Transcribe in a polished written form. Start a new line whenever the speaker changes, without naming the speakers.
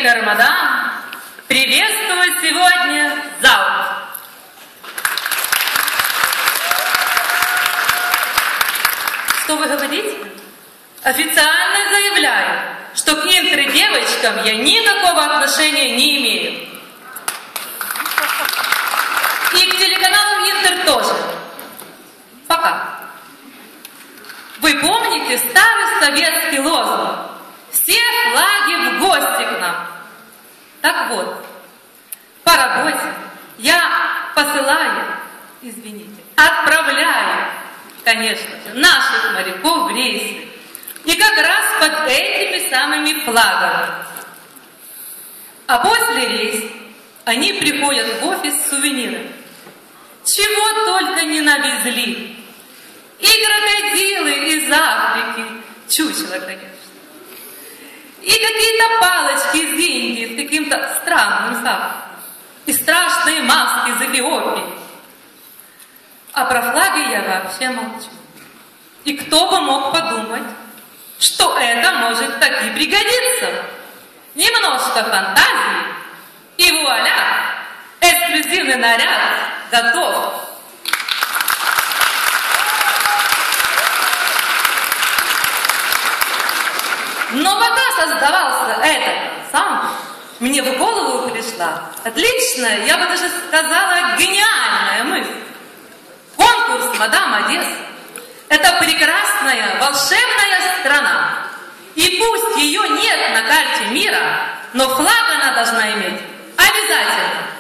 сэр, мадам, приветствую сегодня зал. Что вы говорите? Официально заявляю, что к интер-девочкам я никакого отношения не имею. И к телеканалу Интер тоже. Пока. Вы помните старый советский лозунг? Все флаги в гости к нам. Так вот, по работе я посылаю, извините, отправляю, конечно же, наших моряков в рейсы. И как раз под этими самыми флагами. А после рейса они приходят в офис с сувенирами. Чего только не навезли. И крокодилы из Африки, чучело, конечно. И какие-то палочки из Индии с каким-то странным запахом. И страшные маски из Эфиопии. А про флаги я вообще молчу. И кто бы мог подумать, что это может таки пригодиться. Немножко фантазии, и вуаля, эксклюзивный наряд готов. Но пока создавался этот саунд, мне в голову пришла отличная, я бы даже сказала, гениальная мысль. Конкурс «Мадам Одесса» — это прекрасная, волшебная страна. И пусть ее нет на карте мира, но флаг она должна иметь обязательно.